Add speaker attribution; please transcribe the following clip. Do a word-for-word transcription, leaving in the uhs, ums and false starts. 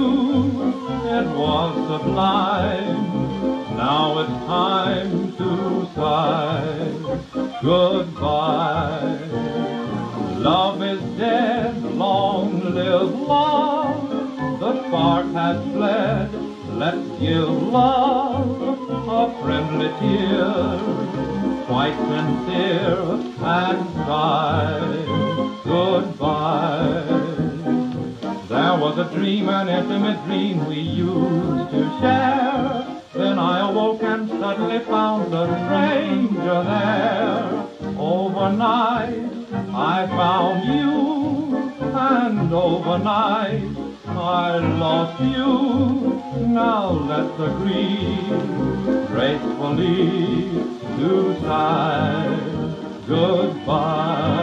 Speaker 1: you, it was sublime. Now it's time to sigh goodbye. Love is dead, long live love. The spark has fled, let's give love a friendly tear, quite sincere, and sigh goodbye. There was a dream, an intimate dream we used to share. Then I awoke and suddenly found a stranger there. Overnight I found you, and overnight I lost you. Now let's agree gracefully to sigh goodbye.